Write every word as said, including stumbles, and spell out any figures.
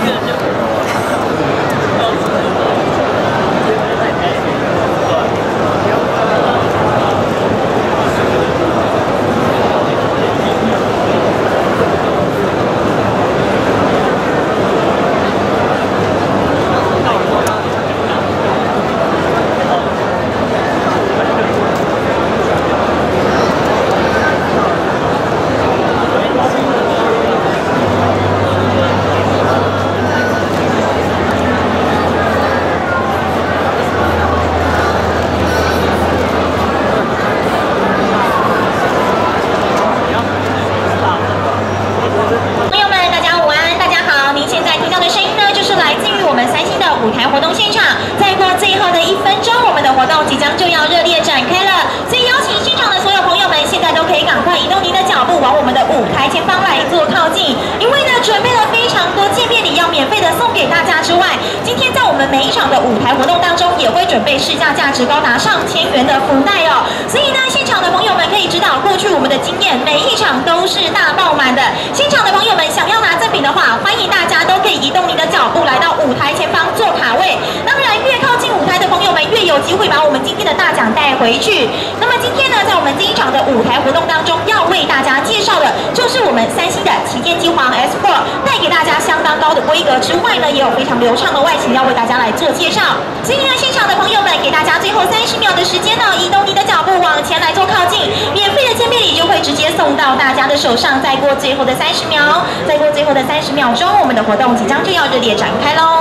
舞台活动现场，再过最后的一分钟，我们的活动即将就要热烈展开了。所以邀请现场的所有朋友们，现在都可以赶快移动您的脚步，往我们的舞台前方来做靠近。因为呢，准备了非常多见面礼要免费的送给大家之外，今天在我们每一场的舞台活动当中，也会准备市价价值高达上千元的福袋哦。所以呢，现场的朋友们可以知道，过去我们的经验，每一场都是大爆满的。现场的朋友们想要拿赠品的话，欢迎大家都可以移动您的脚步来到舞台前方做卡位。当然，越靠近舞台的朋友们，越有机会把我们今天的大奖带回去。那么今天呢，在我们这一场的舞台活动当中，要为大家介绍的就是我们三星的旗舰机皇 S 四，带给大家相当高的规格之外呢，也有非常流畅的外形要为大家来做介绍。所以呢，现场的朋友们，给大家最后三十秒的时间呢，移动你的脚步往前来做靠近，免费的见面礼就会直接送到大家的手上。再过最后的三十秒，再过最后的三十秒钟，我们的活动即将就要热烈展开喽。